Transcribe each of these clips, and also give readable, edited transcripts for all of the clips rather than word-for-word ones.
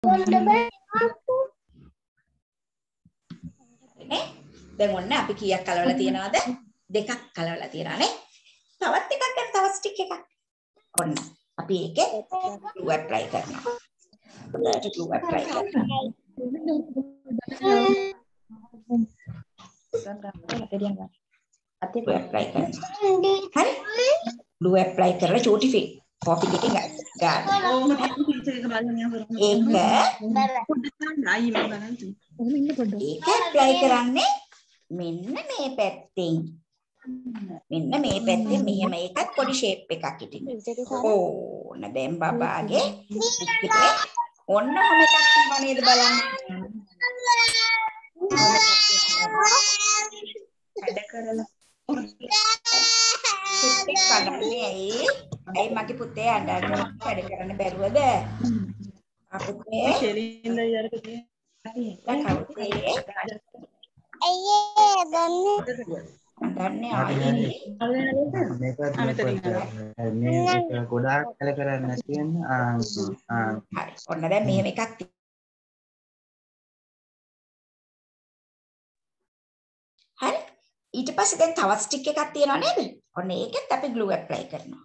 නේ දැන් ඔන්න අපි කීයක් කලවලා තියෙනවද දෙකක් කලවලා තියෙනවානේ තවත් එකක් ගන්න තවත් ස්ටික් එකක් ඔන්න අපි ඒකේ glue apply කරනවා හොඳට glue apply කරනවා glue apply කරනවා හරි glue apply කරලා චූටි කොපි එකකින් ගන්න ඒක apply කරන්නේ මෙන්න මේ පැත්තෙන් මෙන්න මේ පැත්තෙන් මෙහෙම එකක් පොඩි shape එකක් ඉතින් ඕන දැන් බබාගේ ඔන්න ඔහම එකක් තියෙනවා නේද බලන්න වැඩ කරලා කඩන්නේ ඇයි මගේ පුතේ අඬන්නේ වැඩ කරන්න බැරුවද අපුතේ ශරීරින්ද යරකදී දන්නේ මේක ගොඩාක් කල කරන්නේ නැති වෙන හරි ඔන්න දැන් මෙහෙම එකක් හරි ඊට පස්සේ දැන් තවත් ස්ටික් එකක් තියෙනවා නේද ඔන්න ඒකෙත් අපි glue apply කරනවා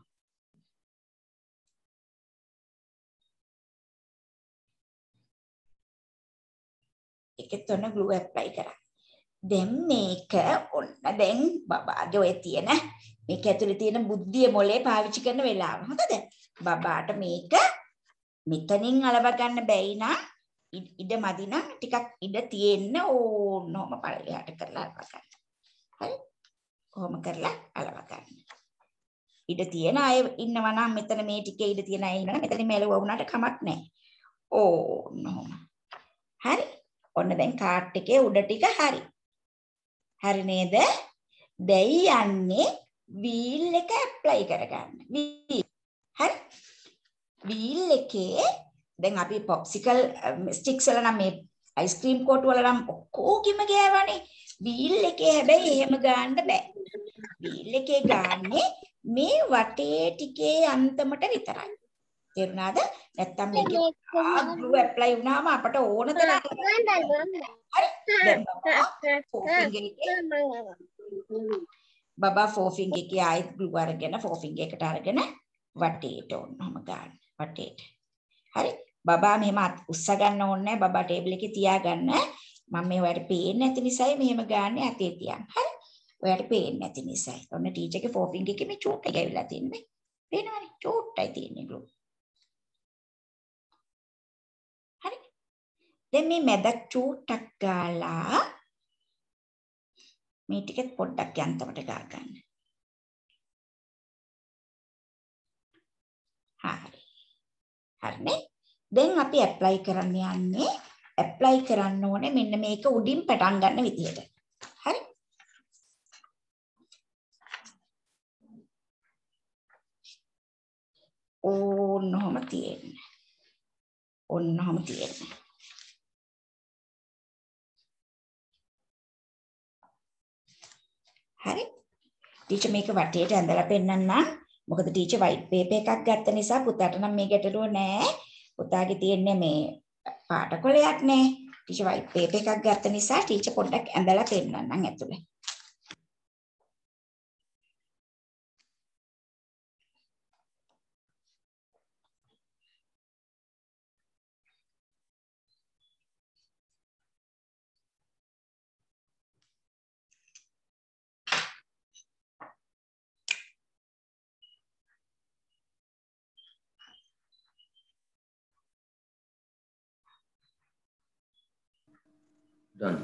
ඒකෙත් ඔන්න glue apply කරා දැන් මේක ඔන්න දැන් බබාගේ ඔය තියෙන මේක ඇතුලේ තියෙන බුද්ධිය මොලේ පාවිච්චි කරන වෙලාව හොඳද බබාට මේක මෙතනින් අලව ගන්න බැයි නම් ඉඩ මදි නම් ටිකක් ඉඩ තියෙන්න ඕනම පළලයට කරලා අලව ගන්න හරි කොහොම කරලා අලව ගන්න ඉඩ තියෙන අය ඉන්නවා නම් මෙතන මේ ටිකේ ඉඩ තියෙන අය ඉන්නවා මෙතන මෙලව වුණාට කමක් නැහැ ඕනම හරි ඔන්න දැන් කාට් එකේ උඩ ටික හරි හරි නේද දැයි යන්නේ වීල් එක ඇප්ලයි කරගන්න හරි වීල් එකේ දැන් අපි පොප්සිකල් ස්ටික්ස් වල නම් මේ අයිස්ක්‍රීම් කෝට් වල නම් ඔක්කොගෙම ගෑවනේ වීල් එකේ හැබැයි එහෙම ගන්න බෑ වීල් එකේ ගන්නේ මේ වටේ ටිකේ අන්තමට විතරයි තේරුණාද නැත්තම් මේකේ glue apply වුණාම අපට ඕන තරම් හරි දැන් බබා forefinger එකේ ආයෙත් glue අරගෙන forefinger එකට අරගෙන වටේට ඕනම ගන්න වටේට හරි බබා මෙහෙම උස්ස ගන්න ඕනේ නැහැ බබා ටේබල් එකේ තියාගන්න මම මේ ඔයාලට පේන්නේ නැති නිසායි මෙහෙම ගන්න අතේ තියන් හරි ඔයාලට පේන්නේ නැති නිසායි ඔන්න ටීචර්ගේ forefinger එකේ මේ චූට් එක ඇවිල්ලා තින්නේ පේනවනේ චූට්ටයි තියෙන්නේ glue දැන් මේ මැදක් චූට්ටක් ගාලා මේ ටිකත් පොඩ්ඩක් යන්තමට ගා ගන්න. හරි. හරිනේ. දැන් අපි ඇප්ලයි කරන්න යන්නේ ඇප්ලයි කරන්න ඕනේ මෙන්න මේක උඩින් පටන් ගන්න විදියට. හරි. ඕන්නම තියෙන්නේ. ඕන්නම තියෙන්නේ. හරි ටීචර් මේක වටේට ඇඳලා පෙන්නන්නම් මොකද ටීචර් වයිට් පේපර් එකක් ගත්ත නිසා පුතාට නම් මේ ගැටලුව නෑ පුතාගේ තියෙන්නේ මේ පාට කොලයක් නේ ටීචර් වයිට් පේපර් එකක් ගත්ත නිසා ටීචර් පොඩ්ඩක් ඇඳලා පෙන්නන්නම් ඇතුලේ Done.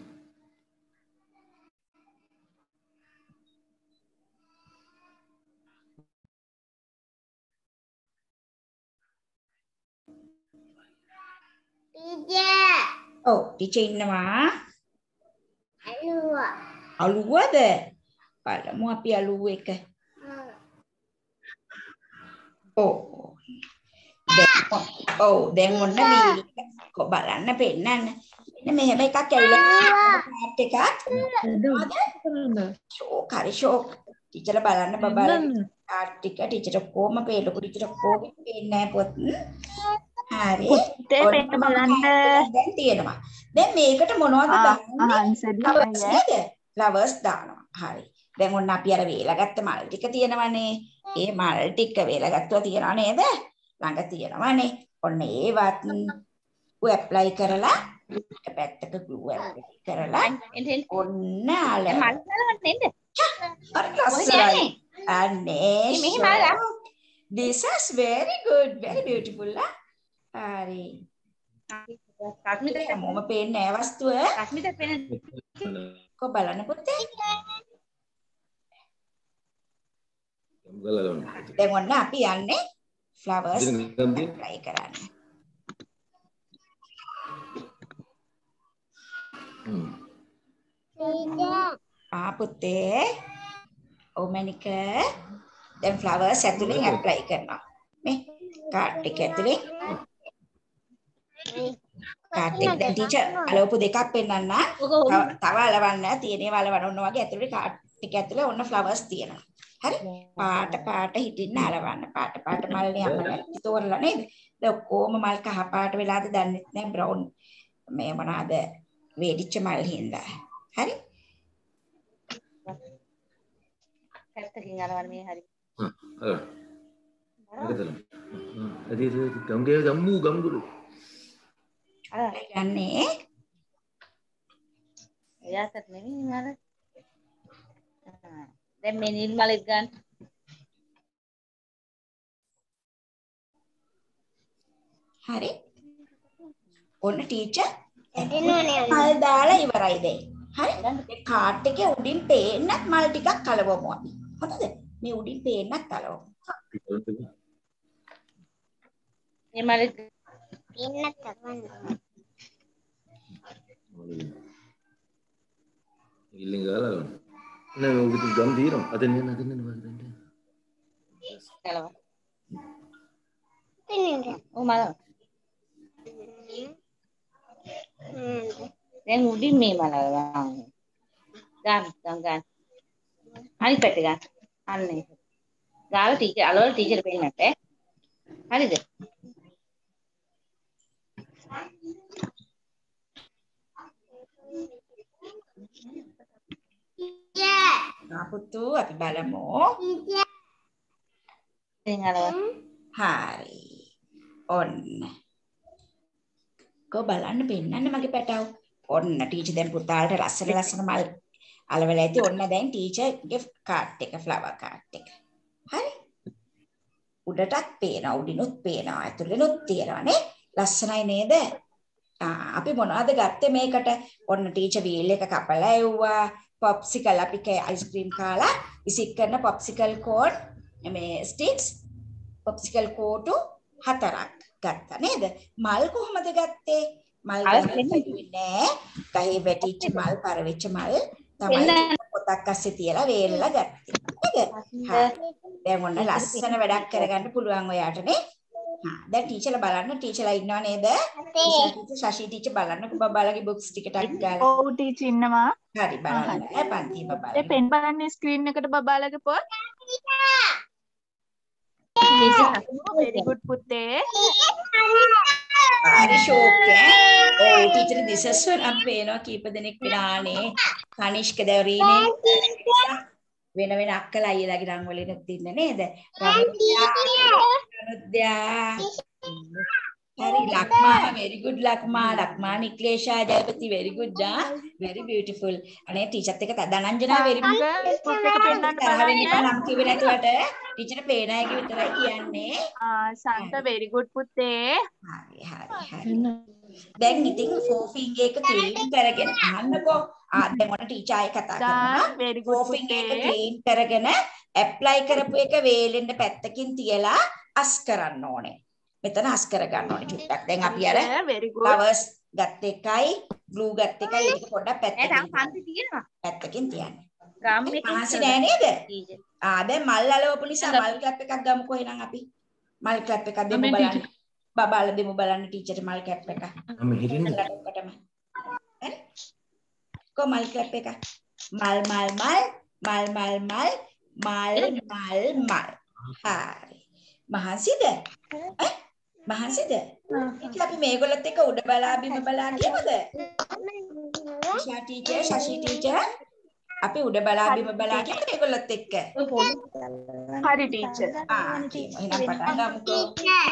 Teacher. Oh, teacher ඉන්නවා. අලුවද? බලමු අපි අලුව එක. දැන් ඔන්න මේ බලන්න පෙන්නන්න. මෙන්න මෙහෙම එකක් ඇවිල්ලා පාට් එකක්. ෂෝක් හරි ෂෝක්. ටීචර් බලන්න බබාලා පාට් ටික ටීචර් කොහොම පේලු ටීචර් කොහොම පේන්නේ නැහැ පොත්. හරි. පුතේ පෙන්න බලන්න. දැන් තියෙනවා. දැන් මේකට මොනවද දාන්නේ? ආන්සර් flowers නේද? flowers දානවා. හරි. දැන් ඔන්න අපි අර වේලගත්ත මල් ටික තියෙනවනේ. ඒ මල් ටික වේලගත්තුවා තියනවා නේද? ළඟ තියෙනවනේ. ඔන්න ඒවත් glue apply කරලා එක පැත්තක glue apply කරලා ඔන්න අල මල් ගලවන්න එන්න. අර ලස්සනයි. අනේ this is very good, very beautiful. හරි. රශ්මිත මොම පේන්නේ නැහැ වස්තුව. රශ්මිත පෙන්න. කො බලන්න පුතේ. ගලවන්න. දැන් ඔන්න අපි යන්නේ flowers apply කරන්න. පුතේ. ඔමනික දැන් flowers ඇතුලෙන් apply කරනවා. මේ කාඩ් එක ඇතුලේ. කාඩ් එක දැන් ටීචර් අලවපු දෙකක් පෙන්නන්න. තව අලවන්න තියෙනේ වලවන්න ඔන්න වගේ ඇතුලේ කාඩ් එක ඇතුලේ ඔන්න flowers තියෙනවා. හරි? පාට හිටින්න අලවන්න. පාට මල් යන්න තෝරලා නේද? දැන් ඔක්කොම මල් කහ පාට වෙලාද දන්නේ නැහැ බ්‍රවුන් මේ මොනවාද වේදිච්ච මල් හින්දා. හරි? පැත්තකින් අරවන්න මේ හරි. ගම්ගුරු. යන්නේ එයාට නෙමෙයි අර. දැන් මේ නිල් මලෙත් ගන්න. හරි. ඔන්න ටීචර් මල් දාලා ඉවරයි දැන්. හරි. මේ කාඩ් එකේ උඩින් පේන්නත් මල් ටිකක් කලවමු අපි. හරිද? මේ උඩින් පේන්නත් කලවමු. මේ මලෙත් පින්නත් කරන්න. ඉල්ලෙන් ගලවන්න. නෑ ඔබ ගම් తీරම්. අතෙන් යන්න වගේ. ගලව. පින්නද? ඔව් මල. දැන් උඩින් මේ මල ගන්න. අනිත් පැත්තේ ගන්න. අන්න ඒක. ගාලා ටීචර් අලවල ටීචර් පෙන්නට. හරිද? පුතු අපි බලමු. දැන් අලවල. හරි. ඔන්න. කො බලන්න පෙන්නන්න මගේ පැටව. ඔන්න ටීචර් දැන් පුතාලට ලස්සන මල් අලවලා ඇති. ඔන්න දැන් ටීචර්ගේ කාඩ් එක ෆ්ලවර් කාඩ් එක. හරි. උඩටත් පේනවා උඩිනුත් පේනවා ඇතුළෙනුත් තියෙනවා නේ. ලස්සනයි නේද? අපි මොනවද ගත්තේ මේකට? ඔන්න ටීචර් වීල් එක කපලා එව්වා. පොප්සිකල් අපි අයිස්ක්‍රීම් කාලා විසික් කරන පොප්සිකල් කෝන් මේ ස්ටික්ස් පොප්සිකල් කෝටු 4ක් ගත්තා නේද? මල් කොහොමද ගත්තේ? මල් ගන්නේ නෑ. ගහේ වැටිච්ච මල්, පරවෙච්ච මල් තමයි පොතක් අස්සේ තියලා වේලලා ගත්තේ. නේද? දැන් ඔන්න ලස්සන වැඩක් කරගන්න පුළුවන් ඔයාට නේ. දැන් ටීචර්ලා බලන්න ටීචර්ලා ඉන්නව නේද? ශෂි ටීචර් බලන්න බබාලගේ බොක්ස් ටිකට ගාලා. ඔව් ටීචර් ඉන්නවා. හරි බලන්න. පන්ති බබාලා. ඒ පෙන් බලන්නේ ස්ක්‍රීන් එකට බබාලගේ පොත්. very good පුතේ. හරි ෂෝක් ඈ. ඔව් ටීචර් දිසස් වල අපි පේනවා කීප දෙනෙක් වෙනානේ. කනිෂ්ක දවරීනේ. වෙන අක්කලා අයියලාගේ රන් වලිනුත් ඉන්න නේද? රනුද්‍යා. හරි ලක්මා very good ලක්මා නික්ලේෂා ජයපති very good very beautiful. අනේ ටීචර්ත් එක දනංජනා very good. පුත් එක පෙන්නන්න බලන්න. නම් කිව්වේ නැතුවට ටීචර් පේන එක විතරයි කියන්නේ. සන්ත very good පුතේ. හරි. දැන් ඉතින් ෆෝෆින්ග් එක ක්ලීන් කරගෙන අහන්නකෝ. දැන් ඔන්න ටීචර් ආයෙ කතා කරනවා. ෆෝෆින්ග් එක ක්ලීන් කරගෙන ඇප්ලයි කරපු එක වේලෙන්න පැත්තකින් තියලා අස් කරන්න ඕනේ. මෙතන අස් කර ගන්න ඕනේ චුට්ටක්. දැන් අපි අර flowers ගත්ත එකයි glue ගත්ත එකයි ඒක පොඩ්ඩක් පැත්තකින් තියන්න. ගාම්මේ ආසි නෑ නේද? දැන් මල් අලවපු නිසා මල් කැප් එකක් ගමුකෝ එහෙනම් අපි. මල් කැප් එකක් දෙමු බලන්න. බබාලා දෙමු බලන්න ටීචර්ට මල් කැප් එකක්. මම හිටින්නේ. හරි? කො මල් කැප් එක. මල්. හරි. මහන්සිද? මහන්සිද? ඉතින් අපි මේගොල්ලොත් එක්ක උඩ බලා බිම බලා කියමුද? ශා ටීචර්, ශෂි ටීචර් අපි උඩ බලා බිම බලා කියමුද මේගොල්ලොත් එක්ක? හරි ටීචර්. කියමු. එහෙනම් පටන් ගමුකෝ.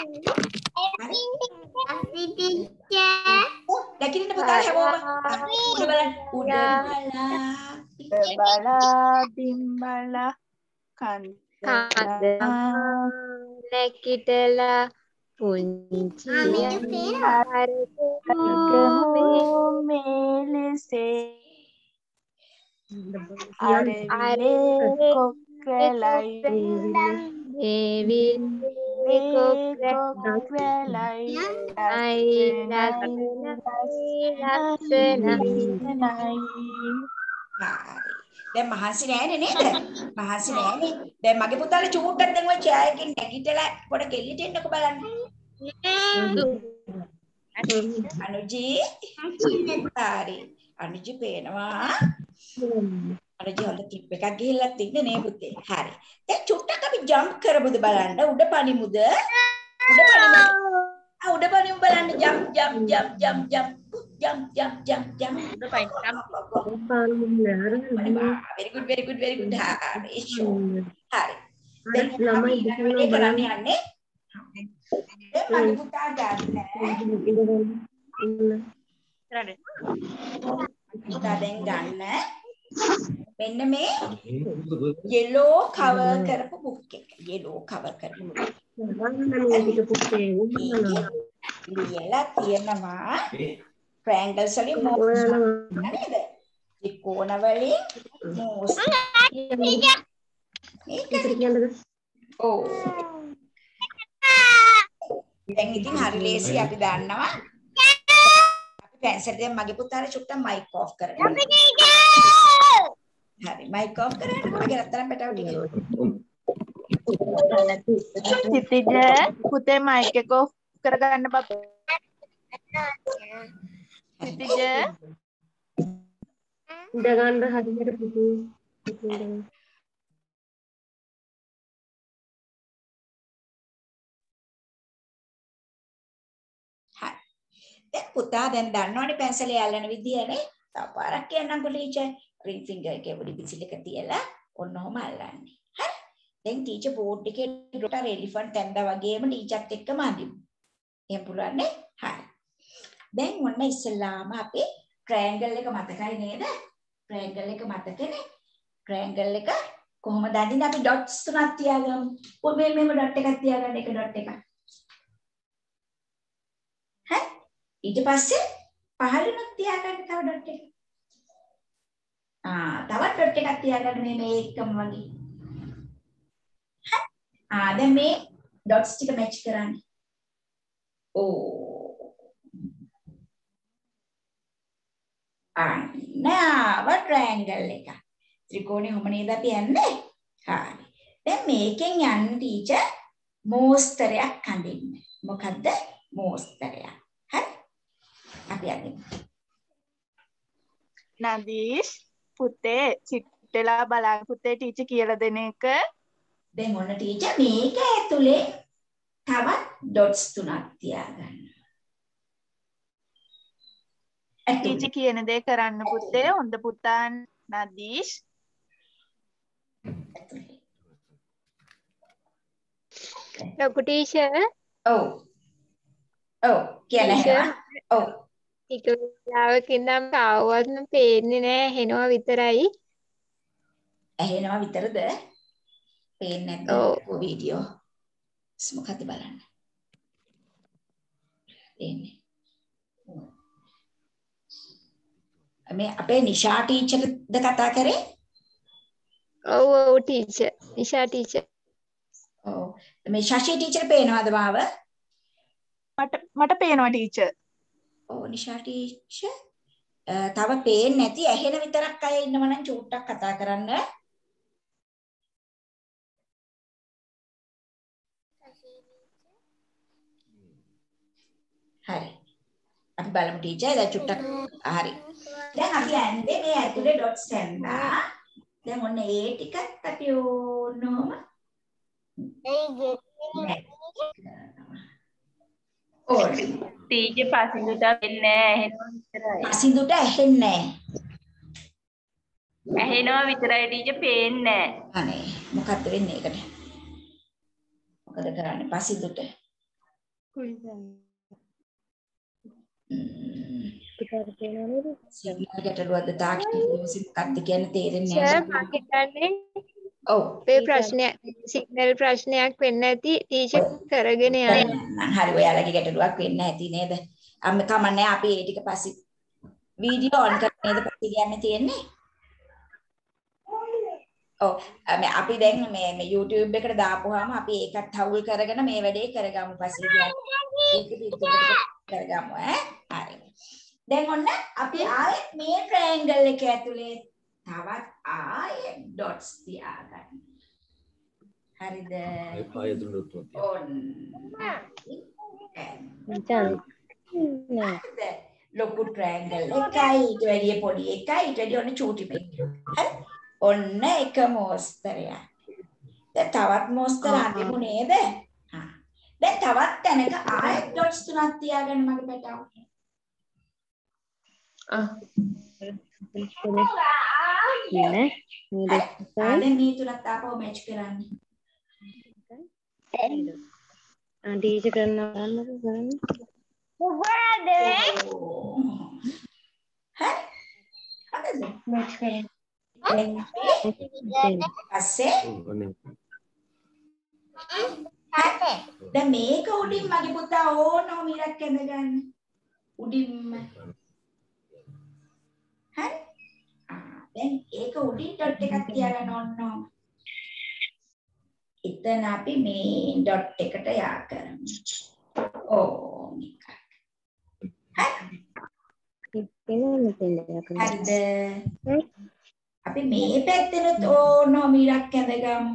දැකින්න පුතාලා හැමෝම උඩ බලන්න. උඩ බලා බිම් බලා නැකිටලා පුංචි මෙලෙසේ අරවිලේ කොක්රලයි කොක්රලයි දැන් මහන්සි නෑනේ නේද? මහන්සි නෑනේ. දැන් මගේ පුතාලා චූට්ටක් දැන් ඔය චෑ එකෙන් නැගිටලා පොඩ කෙල්ලිට එන්නකෝ බලන්න. අනුජි හරි. අනුජි පේනවා. අනුජි හොඳ ට්‍රිප් එකක් ගිහිල්ලා තින්නේ නේ පුතේ. හරි. දැන් චුට්ටක් අපි ජම්ප් කරමුද බලන්න. උඩ පනිමුද? උඩ පනිමු. උඩ පනිමු බලන්න. Jump jump jump jump jump jump jump jump jump udah paling jump very good hari hari lama ini kerana aneh paling buta ganda kita ada yang ganda මෙන්න මේ yellow cover කරපු book එක yellow cover කරපු ලියලා තියෙනවා triangles වලින් mouse නේද? ත්‍රිකෝණ වලින් mouse. ඔව්. දැන් ඉතින් හරි ලේසි අපි දන්නවා. අපි පැන්සල් එකෙන් මගේ පුතාට චුට්ටක් mic off කරගන්න. හරි mic off කරගන්න මගේ රත්තරන් පැටව ටික. සිතිජ පුතේ mic එක off කරගන්න බබා. සිතිජ ඉඳගන්න හරියට පුතේ. දැන් පුතා දැන් දන්නවනේ පැන්සලේ අල්ලන විදියනේ. තව පාරක් කියන්නම්කෝ ටීචර්. රින් ෆින්ගර් එකේ පොඩි පිසිල් එක තියලා ඔන්න ඔහම අල්ලන්නේ. හරි. දැන් ටීචර් බෝඩ් එකේ ඩොටර් එලිෆන්ට් ඇඳා වගේම ටීචර්ත් එක්කම අඳිමු. එහෙම පුළුවන් නේ? හරි. දැන් ඔන්න ඉස්සෙල්ලාම අපි triangle එක මතකයි නේද? triangle එක මතකනේ. triangle එක කොහොමද අඳින්නේ? අපි dots තුනක් තියාගමු. ඔබේ මෙහෙම dot එකක් තියාගන්න එක dot එකක්. හරි. ඊට පස්සේ පහළිනුත් තියාගන්න තව dot එකක්. තවත් dot එකක් තියාගන්න මේ එකම වගේ. හරි. දැන් මේ dots ටික match කරන්න. now triangle එක. ත්‍රිකෝණේ කොහොම නේද අපි යන්නේ? හරි. දැන් මේකෙන් යන්න ටීචර් මෝස්තරයක් අඳින්න. මොකද්ද? මෝස්තරයක්. හරි. අපි අඳිමු. නදීෂ් පුතේ සිටලා බලන්න පුතේ ටීචර් කියලා දෙන එක. දැන් ඔන්න ටීචර් මේක ඇතුලේ තවත් dots තුනක් තියාගන්න. ටීචර් කියන දේ කරන්න පුතේ. හොඳ පුතා නදීෂ්. ලොකු ටීචර්. ඔව් කියලා. ඔව්. ටික වෙලාවකින් නම් කවවත්ම පේන්නේ නැහැ. ඇහෙනවා විතරයි. ඇහෙනවා විතරද? පේන්නේ නැද්ද වීඩියෝ? මොකක්ද බලන්න. එන්නේ. මේ අපේ නිෂා ටීචර්ද කතා කරේ? ඔව් ටීචර්. නිෂා ටීචර්. ඔව්. මේ ශෂි ටීචර් පේනවද මාව? මට පේනවා ටීචර්. ඔව් නිෂා ටීචර්. තව පේන්නේ නැති ඇහෙන විතරක් අය ඉන්නවනම් චූට්ටක් කතා කරන්න. හරි. අපි බලමු ටීචර් දැන් චුට්ටක් හරි. දැන් අපි ඇන්දේ මේ ඇතුලේ dots ඇන්දා. දැන් ඔන්න ඒ ටිකත් අපි ඕනෝම ඔන්න. ටීචර් පසින්දුට වෙන්නේ ඇහෙනවා විතරයි. පසින්දුට ඇහෙන්නේ ඇහෙනවා විතරයි ටීචර් පේන්නේ අනේ මොකද්ද වෙන්නේ ඒකට? මොකද කරන්නේ පසින්දුට? සිග්නල් ගැටලුවක්ද තාක්ෂණික මොකක්ද කියන්නේ තේරෙන්නේ සර් නැහැ. මම හිතන්නේ ඔව්. මේ ප්‍රශ්නයක් සිග්නල් ප්‍රශ්නයක් වෙන්න ඇති ටීචර් කරගෙන යන්න. හරි ඔයාලගේ ගැටලුවක් වෙන්න ඇති නේද? කමන්නේ අපි ඒ ටික පස්සේ වීඩියෝ ඔන් කරලා නේද පස්සේ කියන්න තියෙන්නේ? ඔව් අපි දැන් මේ YouTube එකට දාපුවාම අපි ඒකත් හවුල් කරගෙන මේ වැඩේ කරගමු පස්සේ කියන්නේ. ඒක පිටුපිට කරගමු ඈ. හරි. දැන් ඔන්න අපි ආයෙත් මේ ට්‍රයැන්ගල් එක ඇතුලේ තවත් ආයෙත් ඩොට්ස් තියාගන්න. හරිද? ඔන්න. ලොකු ට්‍රයැන්ගල් එකයි ඊට වැඩිය පොඩි එකයි ඊට වැඩිය ඔන්න චූටි මේක. හරි. ඔන්න එක මොස්තරයක්. දැන් තවත් මොස්තර අඳිමු නේද? හා. දැන් තවත් තැනක ආයෙත් ඩොට්ස් තුනක් තියාගන්න මගේ පැටව. දැන් මේ තුනත් ආපහු මැච් කරන්න. ටීචර් කරනවා කරන්නේ. හරිද? මැච් කරන්න. පස්සේ දැන් මේක උඩින් මගේ පුතා ඕනම ඉරක් ඇඳගන්න. උඩින්ම. හරි? දැන් ඒක උඩින් ඩොට් එකක් තියාගන්න ඕනම. එතන අපි මේ ඩොට් එකට යා කරමු. ඕ නිකන්. හරිද? අපි මේ පැත්තෙනුත් ඕනම ඉරක් ඇඳගමු.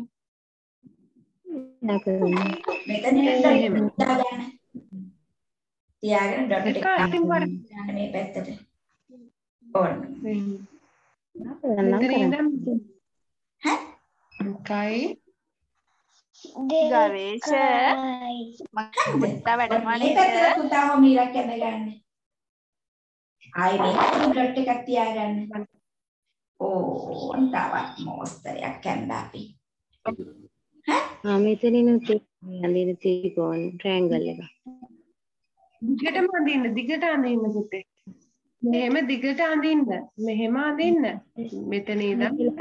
මෙතන තියාගන්න. තියාගෙන ඩොට් එක යන්න මේ පැත්තට. ඕන. ගවේෂ පුතා වැඩමනේ මේ පැත්තට පුතා හොම ඉරක් ඇඳගන්න. ආයි මේ ඩොට් එකක් තියාගන්න. ඕන් තවත් මොස්තරයක් ඇඳලා අපි. මෙතනිනුත් අඳින ත්‍රිකෝණ ට්‍රයැන්ගල් එක. දිගටම අඳින්න දිගට අඳින්න පුතේ. මෙහෙම දිගට අඳින්න. මෙහෙම අඳින්න. මෙතන ඉඳන් අඳින්න.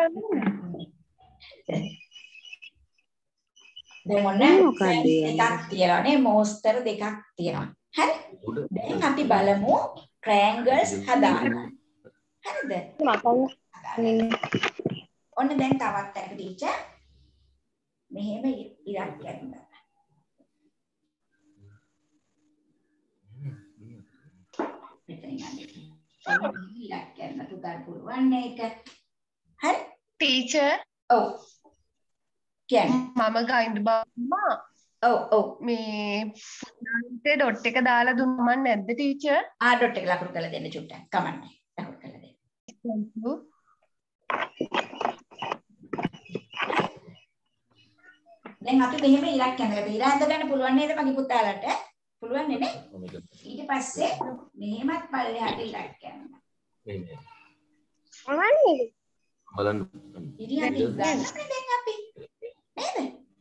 දැන් ඔන්න එකක් තියනවා නේ මොස්තර දෙකක් තියෙනවා. හරි? දැන් අපි බලමු ට්‍රයැන්ගල්ස් හදාගන්න. හරිද? ඔන්න දැන් තවත් එක ටීචර් මෙහෙම ඉරක් ගන්නවා. මෙතන ඉරක් ගන්න පුතා පුළුවන් මේක. හරි? ටීචර් ඔව්. කියන්නේ මම ගයින්ද බම්මා. ඔව්. මේ පුතාන්ට ඩොට් එක දාලා දුන්නම නැද්ද ටීචර්? ඩොට් එක ලකුණු කරලා දෙන්න චුට්ටක්. කමන්නේ. ලකුණු කරලා දෙන්න. දැන් අපි මෙහෙම ඉරක් ඇඳලා ඉර ඇඳ ගන්න පුළුවන් නේද මගේ පුතාලට? පුළුවන් නේ? ඊට පස්සේ මෙහෙමත් පල්ලෙහාට ඉරක් ගන්න. බලන්න. ඉරියන් ගන්න දැන් අපි නේද?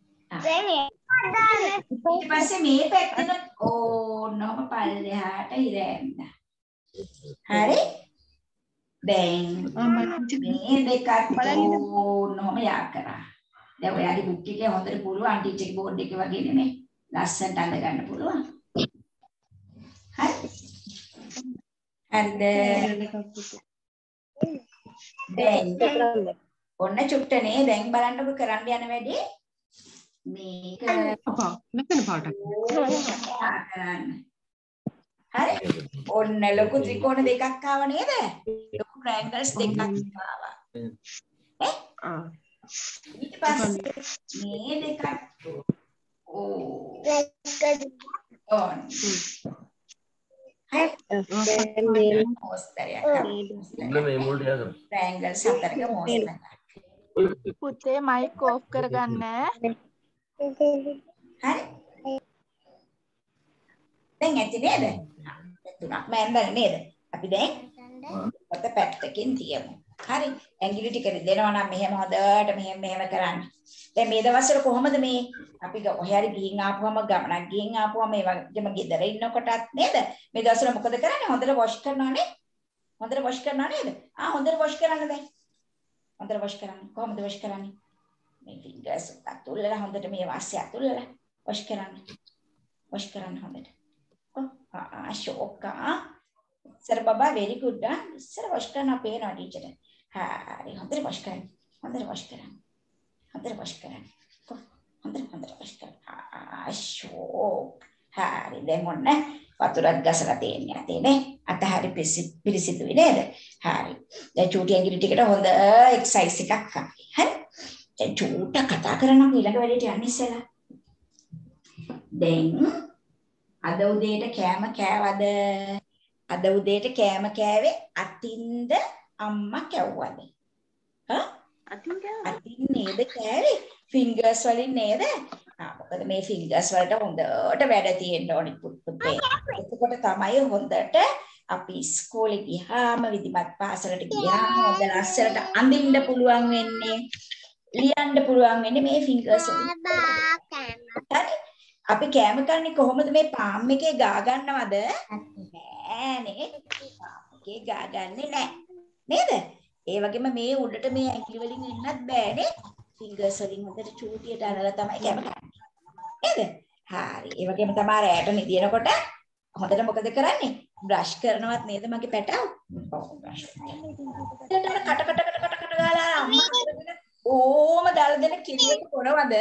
ඊට පස්සේ මේ පැත්තට ඕනම පල්ලෙහාට ඉර ඇඳ. හරි? දැන් මේ දෙකත් ඕනම යා කරා. දැන් ඔයාගේ බුක් එකේ හොඳට පුළුවන් ටීචර්ගේ බෝඩ් එකේ වගේ නෙමෙයි. ලස්සනට අඳ ගන්න පුළුවන්. හරි. හරිද? දැන් ඔන්න චුට්ටනේ දැන් බලන්නකො කරන්න යන වැඩේ. මේක මෙතන පාටක්. කරන්න. හරි. ඔන්න ලොකු ත්‍රිකෝණ දෙකක් ආව නේද? ලොකු ට්‍රයැන්ගල්ස් දෙකක් ආවා. ඊට පස්සේ මේ දෙකක් ඕන් හරි මොස්තරයක් ඉන්න මේ මුල්ට යා කරමු. ට්‍රයැන්ගල්ස් හතරක මොස්තරයක්. පුතේ මයික් ඕෆ් කරගන්න. හරි දැන් ඇති නේද? තුනක්ම ඇඳලා නේද? අපි දැන් පොත පැත්තකින් තියමු. හරි. ඇඟිලි ටික දෙනවා නම් මෙහෙම හොඳට මෙහෙම කරන්න. දැන් මේ දවස්වල කොහොමද මේ අපි ඔය හරි ගිහින් ආපුවම ගමනක් ගිහින් ආපුවම මේ වගේම ගෙදර ඉන්නකොටත් නේද? මේ දවස්වල මොකද කරන්නේ? හොඳට වොෂ් කරනවා නේ? හොඳට වොෂ් කරනවා නේද? හොඳට වොෂ් කරන්න දැන්. හොඳට වොෂ් කරන්න. කොහොමද වොෂ් කරන්නේ? මේ ෆින්ගර්ස් අතුල්ලලා හොඳට මේ වාසිය අතුල්ලලා වොෂ් කරන්න. වොෂ් කරන්න හොඳට. ශෝකා. සර් බබා very good. ඉස්සර වොෂ් කරන්න අපේනවා ටීචර්. හරි හොඳට වොෂ් කරන්න. හොඳට වොෂ් කරන්න. හොඳට වොෂ් කරන්න. හොඳට වොෂ් කරන්න. ශෝක්. හරි දැන් ඔන්න වතුරක් ගසලා තියෙන්නේ නැතේ නේ. අත හරි පිරිසිදුයි නේද? හරි. දැන් චූටි ඇඟිලි ටිකට හොඳ එක්සර්සයිස් එකක් කරන්න. හරි. දැන් චූටි කතා කරනවා ඊළඟ වැඩේට යන්න ඉස්සෙල්ලා. දැන් අද උදේට කෑම කෑවද? අද උදේට කෑම කෑවේ අතින්ද අම්මා කැව්වද? අතින් නේද කෑවේ? ෆින්ගර්ස් වලින් නේද? මොකද මේ ෆින්ගර්ස් වලට හොඳට වැඩ තියෙන්න ඕනි පුතේ. එතකොට තමයි හොඳට අපි ඉස්කෝලේ ගියාම විදිමත් පාසලට ගියාම හොඳ ලස්සනට අඳින්න පුළුවන් වෙන්නේ. ලියන්න පුළුවන් වෙන්නේ මේ ෆින්ගර්ස් වලින්. අපි කෑම කන්නේ කොහොමද? මේ පාම් එකේ ගා ගන්නවද? නෑනේ. පාම් එකේ ගා ගන්නේ නෑ. නේද? ඒ වගේම මේ උඩට මේ ඇඟිලි වලින් එන්නත් බෑනේ. ෆින්ගර්ස් වලින් හොඳට චූටියට අරලා තමයි කෑම කන්නේ. නේද? හරි. ඒ වගේම තමයි රැට නිදිනකොට හොඳට මොකද කරන්නේ? බ්‍රෂ් කරනවත් නේද මගේ පැටව? ඔව් බ්‍රෂ් කරනවා. කට ගාලා අම්මා ඕම දාලා දෙන කිරියට පොරවද?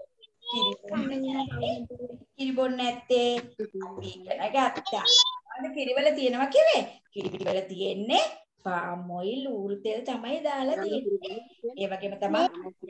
කිරි බොන්නේ නැත්තේ අපි ඉගෙන ගත්තා. අද කිරිවල තියෙනවා කිව්වේ. කිරි පිටිවල තියෙන්නේ පාම් ඔයිල් ඌරු තෙල් තමයි දාලා තියෙන්නේ. ඒ වගේම තමයි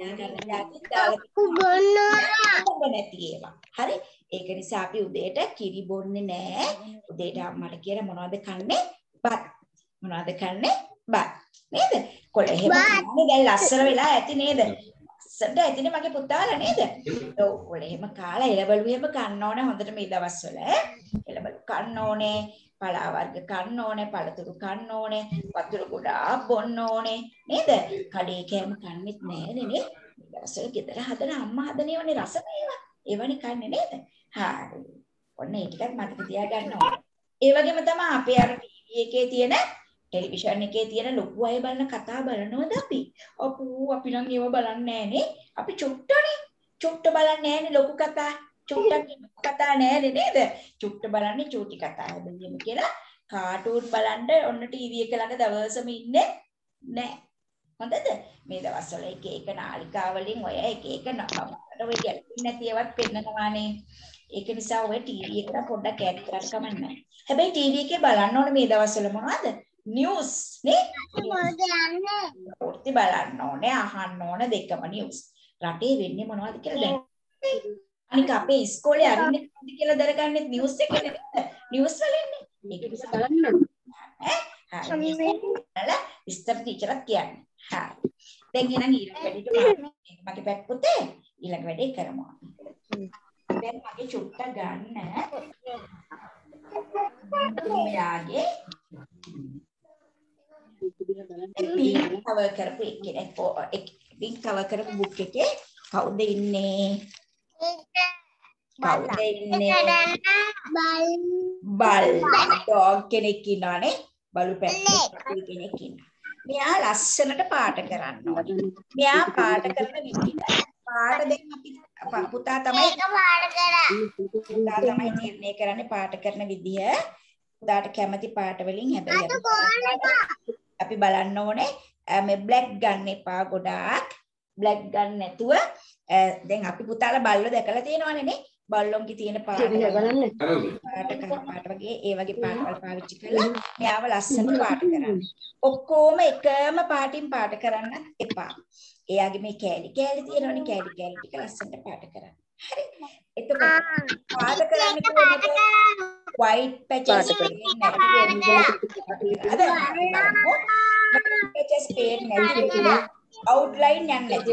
නැති ඒවා. හරි. ඒක නිසා අපි උදේට කිරි බොන්නේ නැහැ. උදේට අම්මට කියලා මොනවද කන්නේ? බත්. මොනවද කන්නේ? බත්. නේද? කොළ එහෙම කන්නේ දැන් ලස්සන වෙලා ඇති නේද? ලස්සනට ඇතිනේ මගේ පුතාලා නේද? ඔව් කොළ එහෙම කාලා එළවලු එහෙම කන්න ඕනේ හොඳට මේ දවස්වල. එළවලු කන්න ඕනේ. පලා වර්ග කන්න ඕනේ, පළතුරු කන්න ඕනේ, වතුර ගොඩාක් බොන්න ඕනේ නේද? කඩේ කෑම කන්නෙත් නෑනේ නේ. ඊළඟට ගෙදර හදන අම්මා හදන ඒවානේ රස මේවා. ඒවනේ කන්නේ නේද? හරි. ඔන්න ඒ ටිකක් මතක තියාගන්න ඕනේ. ඒ වගේම තමයි අපේ අර ටීවී එකේ තියෙන ටෙලිවිෂන් එකේ තියෙන ලොකු අය බලන කතා බලනවද අපි? අපෝ අපි නම් ඒව බලන්නේ නෑනේ. අපි චුට්ටනේ. චුට්ට බලන්නේ නෑනේ ලොකු කතා. චුට්ටක් කතා නෑනේ නේද? චුට්ට බලන්නේ චූටි කතා හැදෙන්නම කියලා කාටූන් බලන්න ඔන්න ටීවී එක ළඟ දවසම ඉන්නේ නෑ. හොඳද? මේ දවස්වල එක එක නාලිකා වලින් ඔය එක එක නමකට ඔය ගැලපෙන්නේ නැති ඒවාත් පෙන්නනවානේ. ඒක නිසා ඔය ටීවී එකට පොඩ්ඩක් ඈඩ් කරලා කමක් නෑ. හැබැයි ටීවී එකේ බලන්න ඕනේ මේ දවස්වල මොනවද? නිවුස් නේ? පොඩ්ඩක් බලන්න ඕනේ, අහන්න ඕනේ දෙකම නිවුස්. රටේ වෙන්නේ මොනවද කියලා දැන් අනික අපේ ඉස්කෝලේ අරින්නේ කවුද කියලා දැනගන්නෙත් නිවුස් එකේ නේද? නිවුස් වලින්නේ. ඒක නිසා බලන්න ඕනේ. හරි. විස්තර ටීචර්ත් කියන්නේ. හරි. දැන් එහෙනම් ඊළඟ වැඩේට මගේ පැත් පුතේ ඊළඟ වැඩේ කරමු. දැන් මගේ චුට්ට ගන්න. මෙයාගේ පින් කවර් කරපු එකේ පින් කවර් කරපු බුක් එකේ කවුද ඉන්නේ? කවුද ඉන්නේ? බල් ඩොග් කෙනෙක් ඉන්නවනේ. බලු පැත්තේ කෙනෙක් ඉන්නවා. මෙයා ලස්සනට පාට කරන්න ඕනේ. මෙයා පාට කරන විදිහ පාට දැන් අපි පුතා තමයි පුතා තමයි තීරණය කරන්නේ පාට කරන විදිහ. පුතාට කැමති පාට වලින් හැබැයි අපි බලන්න ඕනේ මේ බ්ලැක් ගන්න එපා ගොඩාක්. බ්ලැක් ගන්න නැතුව දැන් අපි පුතාලා බල්ලෝ දැකලා තියෙනවනේ නේ. බල්ලොන්ගේ තියෙන පාට බලන්න. පාට වගේ ඒ වගේ පාටවල් පාවිච්චි කරලා මෙයාව ලස්සන පාට කරන්න. ඔක්කොම එකම පාටින් පාට කරන්න එපා. එයාගේ මේ කෑලි කෑලි තියෙනවනේ කෑලි කෑලි ටික ලස්සනට පාට කරන්න. හරි. එතකොට පාට කරන්නේ කොහොමද? white patches පේන්නේ නැති වෙන්න. patches පේන්නේ නැති වෙන්න. outline යන්නේ නැති.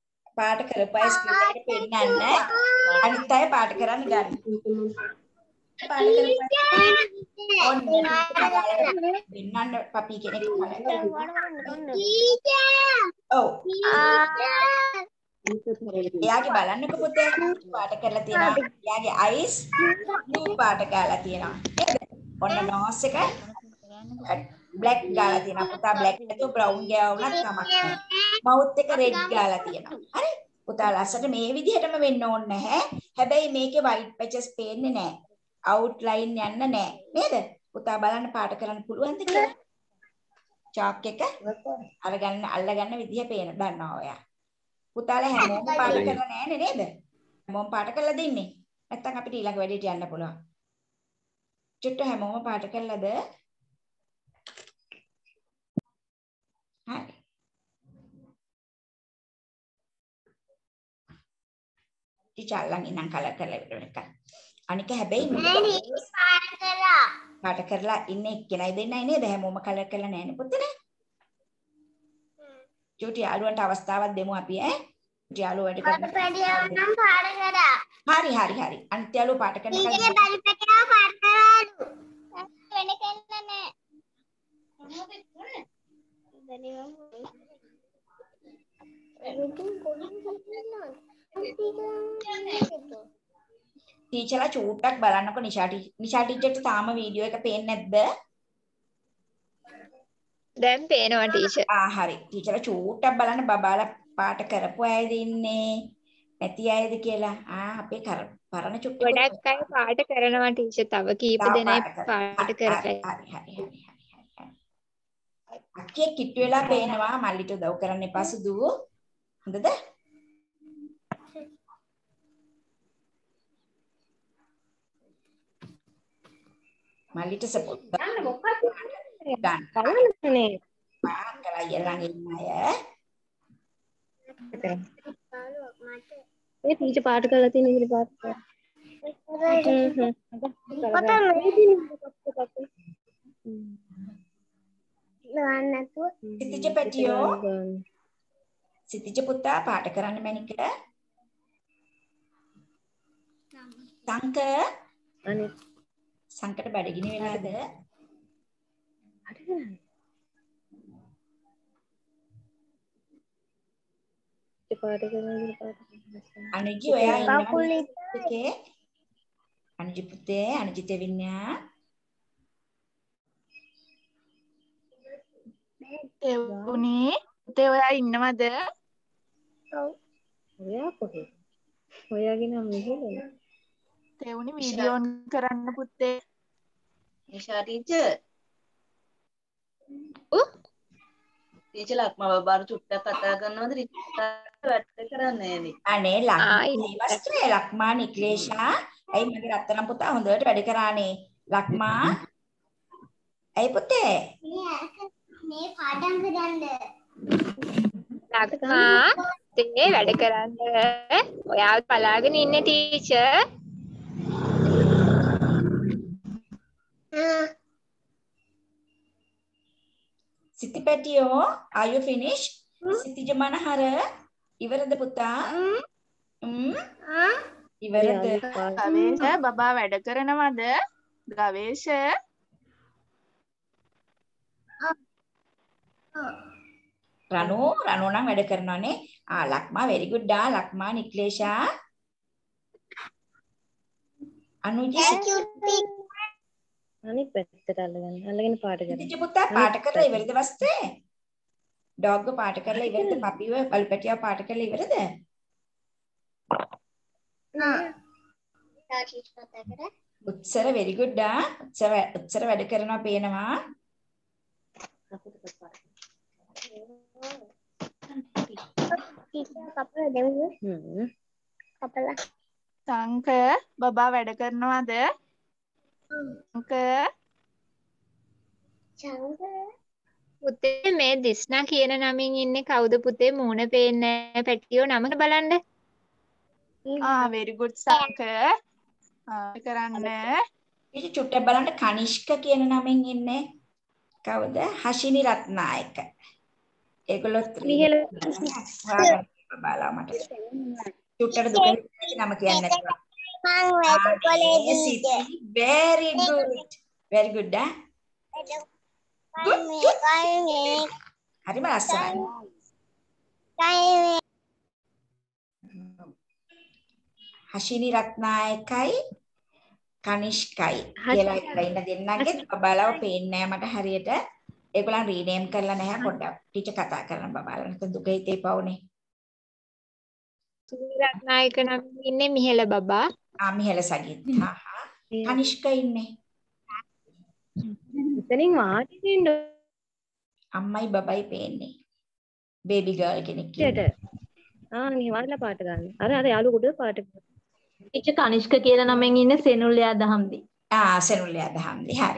පාට කරපයි ස්ක්‍රීන් එකට පෙන්නන්න. අනිත් අය පාට කරන්න ගන්න. පාට කරපන්. ඔන්න වෙන්නන්න පපි කෙනෙක් ඔව්. එයාගේ බලන්නකො පුතේ පාට කරලා තියෙනවා. එයාගේ අයිස් බ්ලූ පාට ගාලා තියෙනවා. නේද? ඔන්න නෝස් එක බ්ලැක් ගාලා තියෙනවා. පුතා බ්ලැක් නැතුව බ්‍රවුන් ගාවුණත් කමක් නැහැ. මවුත් එක රෙඩ් ගාලා තියෙනවා. හරි? පුතා ලස්සට මේ විදිහටම වෙන්න ඕනේ නැහැ. හැබැයි මේකේ white patches පේන්නේ නැහැ. outline යන්න නැහැ. නේද? පුතා බලන්න පාට කරන්න පුළුවන්ද කියලා. chalk එක අල්ලගන්න විදිහ පේන දන්නවා ඔයා. පුතාලා හැමෝම පාට කරලා නැහැනේ නේද? හැමෝම පාට කරලා දෙන්නේ. නැත්තම් අපිට ඊළඟ වැඩේට යන්න පුළුවන්. චුට්ට හැමෝම පාට කරලාද? හරි. ඉතිචල්ලන් ඉන්නම් කලර් කරලා ඉවර වෙනකන්. අනික හැබැයි පාට කරලා ඉන්නේ එක්කෙනයි දෙන්නයි නේද? හැමෝම කලර් කරලා නැහැනේ පුතේ. චුටි යාළුවන්ට අවස්ථාවක් දෙමු අපි ඈ. චුටි යාළුව වැඩ කරන. නම් පාට කරා. හරි. අනිත් යාළුව පාට කරන ඊගේ බල්පැටියා පාට කරාලු. වෙන කෙන්න නෑ. ටීචර්ලා චූට්ටක් බලන්නකො නිෂා ටීචර්ට තාම වීඩියෝ එක පේන්නේ නැද්ද? දැන් පේනවා ටීචර්. හරි. ටීචර්ලා චූට්ටක් බලන්න බබාලා පාට කරපු අයද ඉන්නේ නැති අයද කියලා. අපේ පරණ චුට්ටි ගොඩක් අය පාට කරනවා ටීචර්. තව කීප දෙනෙක් පාට කරලා. හරි. අක්කේ කිට්ටු වෙලා පේනවා. මල්ලිට උදව් කරන්න එපා සුදු. හොඳද? මල්ලිට සපෝට් ගන්න මොකක්ද? බලන්නනේ. පාකලා ඊළඟ ඉන්න අය. ඒ ටීචර් පාට කරලා තියෙන විදිහට පාට කරා. සිතිජ පැටියෝ සිතිජ පුතා පාට කරන්න මැනික. සංක අනේ සංකට බඩගිනි වෙලාද? පාට කරන්නේ. පාට කරන විදිහට පාට කරනවා. අනුජි ඔයා ඉන්නවා එකේ. අනුජි පුතේ අනුජි දෙවින්නා. එවුනේ පුතේ ඔයා ඉන්නවද? ඔව්. ඔයා කොහෙද? ඔයාගේ නම නෙහෙද? තෙවුනි වීඩියෝ ඔන් කරන්න පුතේ. නිෂා ටීචර්. ටීචර් ලක්මා බබාට චුට්ටක් කතා කරනවද? රිෂා වැඩ කරන්නේ නෑනේ. අනේ ලක්මා ඉවස්ත්‍රේ ලක්මා නික්ලේෂා. ඇයි මගේ රත්තරන් පුතා හොඳට වැඩ කරානේ. ලක්මා. ඇයි පුතේ? මේ පාඩම් කරන්න. ලක්මා තේ වැඩ කරන්න. ඔයාව බලාගෙන ඉන්නේ ටීචර්. සිති පැටියෝ are you finished? Sithija Manahara ඉවරද පුතා? ඉවරද? ගවේෂ බබා වැඩ කරනවද? ගවේෂ රණෝ නම් වැඩ කරනවානේ. ලක්මා very good ලක්මා නික්ලේෂා. අනුජි අනිත් පැත්තට අල්ලගෙන පාට කරනවා. සිතිජ පුතා පාට කරලා ඉවරද වස්තේ? ඩොග් පාට කරලා ඉවරද? පපිව බලපැටියා පාට කරලා ඉවරද? උත්සර very good උත්සර වැඩ කරනවා පේනවා. කපලා දෙමු. කපලා. සංක බබා වැඩ කරනවද? පුතේ මේ දිස්නා කියන නමින් ඉන්නේ කවුද පුතේ? මූණ පේන්නේ නැහැ. පැටියෝ නම බලන්න. very good සංක. කරන්න. ඉතින් චුට්ටක් බලන්න කනිෂ්ක කියන නමින් ඉන්නේ කවුද? හෂිනි රත්නායක. ඒගොල්ලොත් බබාලා මට චුට්ටට දුක නම කියන්නේ නැතුව. Very good. Very good, dah. Good. Harima lassanaයි. Hashini Ratnayakයි Kanishkai කියලා ඉන්න දෙන්නගේ බබාලව පේන්නේ නැහැ මට හරියට. ඒගොල්ලන් රීනේම් කරලා නැහැ පොඩ්ඩක්. ටීචර් කතා කරන බබාලා නැත්නම් දුක හිතේ පවුනේ. රත්නායක නම් ඉන්නේ මිහෙල බබා. මිහෙල සජිත්. කනිෂ්ක ඉන්නේ. එතනින් වාඩි වෙන්න අම්මයි බබයි පේන්නේ. බේබි ගර්ල් කෙනෙක් ඉන්නේ. මේ වල්ලා පාට ගන්න. අර යාළුවෝ කොට පාට ගන්න. ඉච්ච කනිෂ්ක කියලා නමෙන් ඉන්නේ සෙනුල්යා දහම්දි. සෙනුල්යා දහම්දි. හරි.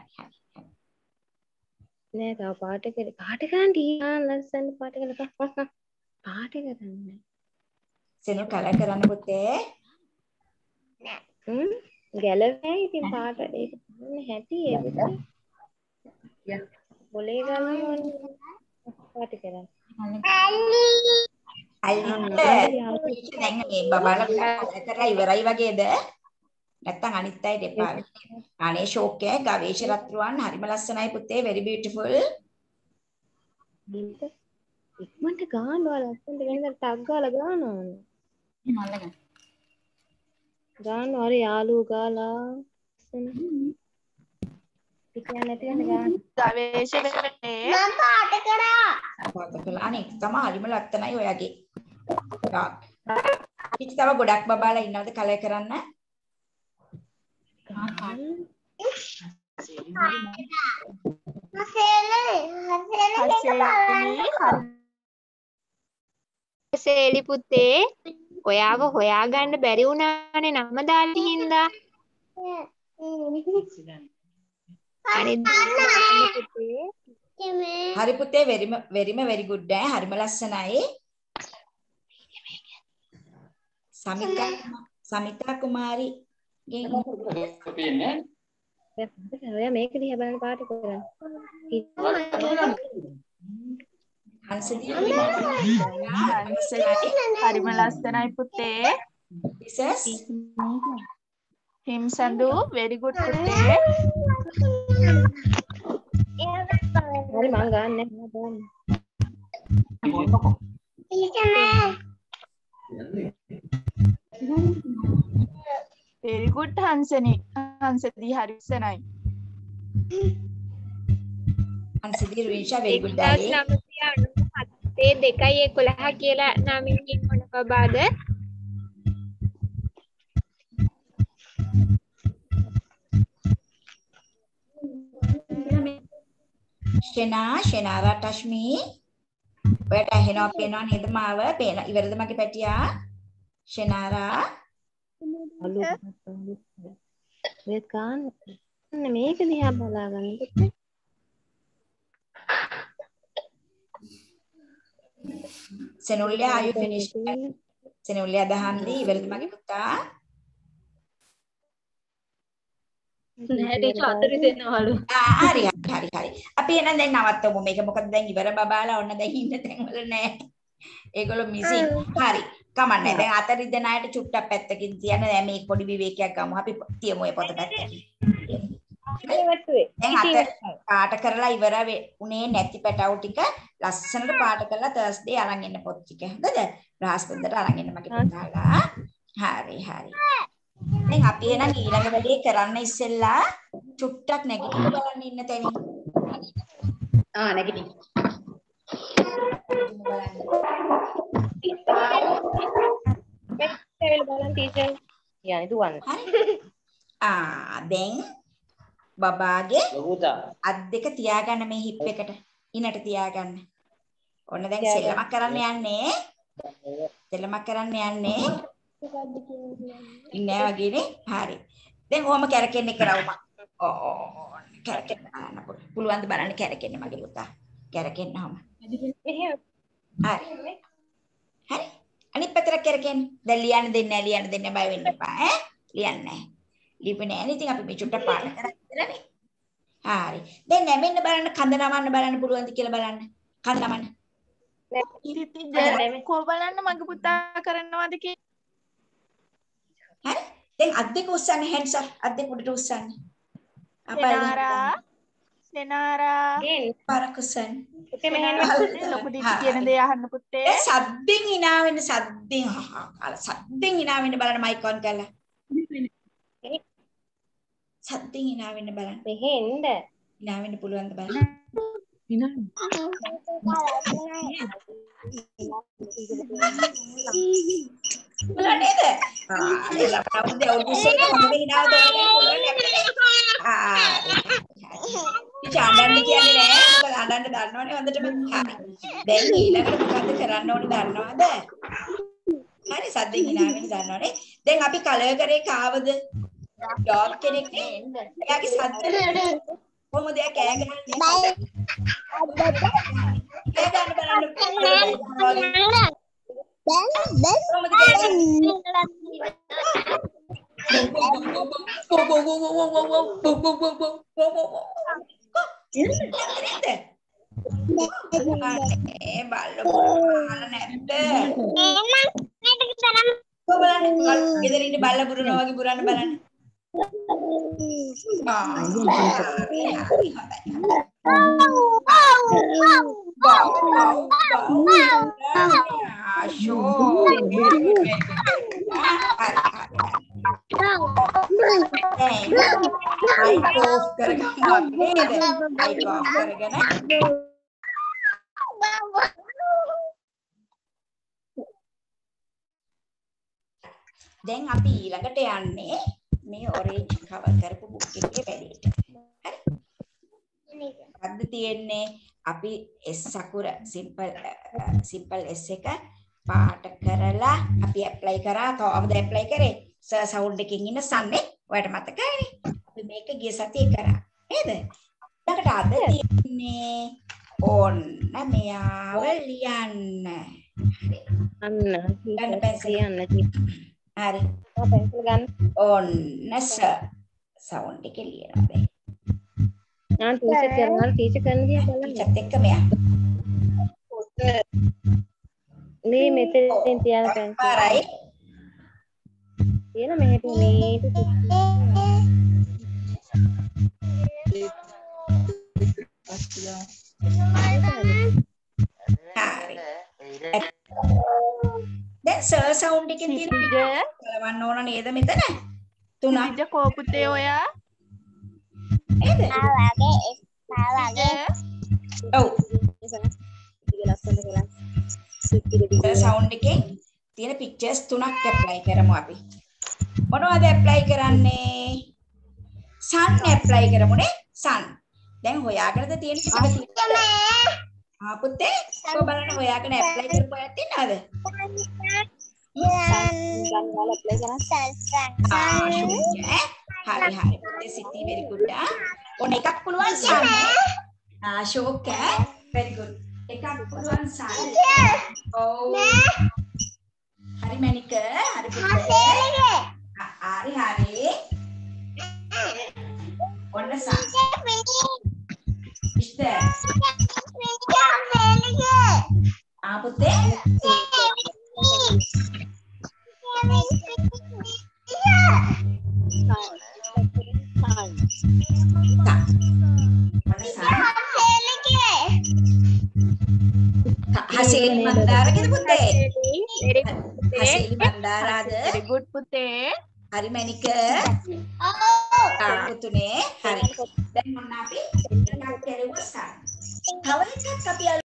නෑ තව පාට කරන්න ටිකක් ලස්සන පාට කරලා පාට කරන්න. සෙනු කලර් කරන්න පුතේ. ගැලවෙයි ඉතින් පාට ඒක හැටි ඒක. බොලේ ගන්න පාට කරන්න. දැන් මේ බබාලා කරලා ඉවරයි වගේද? නැත්තම් අනිත් අය දෙපා. අනේ ෂෝක් එක ගවේෂ රත්රුවන් හරිම ලස්සනයි පුතේ very beautiful. ඉක්මනට ගන්නවා ලස්සනට ගෙනද ටග් ගාලා ගන්නවා. මල්ලගන්න. ගන්නවා අර යාළුවෝ ගාලා ලස්සන. පිටියන් නැති වෙන ගන්න. ගවේෂ වෙන්නේ මම පාට කරා. පාට කළා. අනේ තමයි හරිම ලස්සනයි ඔයගේ. ඉතින් තව ගොඩක් බබාලා ඉන්නවද කලර් කරන්න? සේලි පුතේ ඔයාව හොයාගන්න බැරි වුණානේ නම දාලා හින්දා. හරි පුතේ very good ඈ හරිම ලස්සනයි. සමිතා කුමාරි ඔයා මේක දිහා බලන්න පාට කරන්න. හංසදී හරිම ලස්සනයි පුතේ. හිම්සඳු very good පුතේ. හරි මං ගන්න very good හංසනි. හංසදී හරි ලස්සනයි. හංසදී රුවිෂා very good ඩාලි. 1997 කියලා නමින් මොන බබාද? ෂෙනා රටශ්මි ඔයාට ඇහෙනවා පේනවා නේද මාව? පේන ඉවරද මගේ පැටියා? ෂෙනාරා මේ කාන් මේක දිහා බලාගන්න පුතේ. සෙනුල්යා are you finished? සෙනුල්යා දහන්දි ඉවරද මගේ පුතා? නැහැ ටීචර් අතරේ දෙනවලු. හරි. අපි එහෙනම් දැන් නවත්තමු මේක. මොකද දැන් ඉවර බබාලා ඔන්න දැන් ඉන්න තැන්වල නැහැ. ඒගොල්ලෝ මිසින්. හරි. කමන්නේ. දැන් අතරේ දෙන අයට චුට්ටක් පැත්තකින් තියන්න. දැන් මේක පොඩි විවේකයක් ගමු. අපි තියමු ඒ පොත පැත්තකින්. දැන් අතර පාට කරලා ඉවර උනේ නැති පැටවු ටික ලස්සනට පාට කරලා තර්ස්ඩේ අරන් එන්න පොත් ටික. හොඳද? බ්‍රහස්පතින්දට අරන් එන්න මගේ පුතාලා. හරි. දැන් අපි එහෙනම් ඊළඟ වැඩේ කරන්න ඉස්සෙල්ලා චුට්ටක් නැගිටින්න බලන්න ඉන්න තැනින්. නැගිටින්න. බලන්න ටීචර්. යන්නේ දුවන්න. දැන් බබාගේ අත් දෙක තියාගන්න මේ හිප් එකට. ඉනට තියාගන්න. ඔන්න දැන් සෙල්ලමක් කරන්න යන්නේ. ඉන්නේ වගේනේ. හරි. දැන් ඔහම කැරකෙන්නේ කරවම. කැරකෙන්න බලන්න පුළුවන් ද බලන්න කැරකෙන්නේ මගේ පුතා. කැරකෙන්න ඔහම. හරි. අනිත් පැත්තට කැරකෙන්න. දැන් ලියන්න දෙන්නේ බය වෙන්න එපා ඈ. ලියන්නේ නැහැ. ලිපිනේ නැහැ. ඉතින් අපි මේ චුට්ට පාඩම් කරලා ඉඳලානේ. හරි. දැන් නැමෙන්න බලන්න කඳ නමන්න බලන්න පුළුවන්ද කියලා බලන්න. කඳ නමන්න. ඉතින් කො බලන්න මගේ පුතා කරනවද කියලා. හරි. දැන් අත් දෙක උස්සන්න hands up. අත් දෙක උඩට උස්සන්න. සෙනාරා පාරක් උස්සන්න. පුතේ මෙහෙම ලොකු දීපි කියන දේ අහන්න පුතේ. ඒ සද්දෙන් hina වෙන්න සද්දෙන් hina වෙන්න බලන්න mic on කරලා. සද්දෙන් hina වෙන්න බලන්න. මෙහෙන්ද hina වෙන්න පුළුවන්ද බලන්න. පුළුවන් නේද? එලා පවුදේ උඩුසෙට මොකද hina වෙන්න පුළුවන් අපිට. ඉතින් අඬන්න කියන්නේ නෑ. මොකද අඬන්න දන්නවනේ හොඳටම. හරි. දැන් ඊළඟට මොකද්ද කරන්න ඕනේ දන්නවද? හරි සද්දෙන් hina වෙන්න දන්නවනේ. දැන් අපි කලර් කරේ කාවද? ඩොග් කෙනෙක් නේ. එයාගේ සද්ද කොහොමද එයා කෑ ගහන්නේ? කෑ ගන්න බලන්න. කොහොමද කෑ ගන්නේ? දැන් අපි ඊළඟට යන්නේ මේ ඔරේන්ජ් කවර් කරපු බුක් එකේ වැඩේට. හරි. අද තියෙන්නේ අපි S අකුර simple S එක පාට කරලා අපි ඇප්ලයි කරා. තවද ඇප්ලයි කරේ සවුන්ඩ් එකකින් ඉන්න සන්නේ. ඔයාලට මතකයිනේ. අපි මේක ගිය සතියේ කරා. නේද? ඊළඟට අද තියෙන්නේ ඔන්න මෙයාව ලියන්න. හරි. අන්න කියන්න හරි. පෙන්සිල් ගන්න. ඔන්න සවුන්ඩ් එක ලියනවා දැන්. நான் ටීචර් කරනවා ටීචර් කරන දිහා බලන්න. ටීචර්ත් එක්ක මෙයා. මේ මෙතෙන් තියන පෙන්සිල්. පාරයි. තියෙන මෙහෙට මේට දැන් සර් සවුන්ඩ් එකෙන් තියෙන පිටර බලවන්න ඕන නේද මෙතන? තුනක්. විජ කෝ පුතේ ඔයා? නේද? ඔව්. සවුන්ඩ් එකෙන් තියෙන පික්චර්ස් තුනක් ඇප්ලයි කරමු අපි. මොනවද ඇප්ලයි කරන්නේ? sun ඇප්ලයි කරමුනේ. sun. දැන් හොයාගෙනද තියෙන්නේ? පුතේ කො බලන්න හොයාගෙන ඇප්ලයි කරපු අයත් ඉන්නවද? හරි හරි පුතේ සිටි very good. ඔන්න එකක් පුළුවන් sun. ශෝක very good. එකක් පුළුවන් sun. ඔව්. හරි මණික හරි පුතේ. හරි හරි. ඔන්න sun. ඉස්තර. පුතේ Haseli Mandara gitu putte. Haseli Mandara ada. very good පුතේ. Hari Manika. Putune hari. Dan menapi. Kita keluar. Kalau kita tapi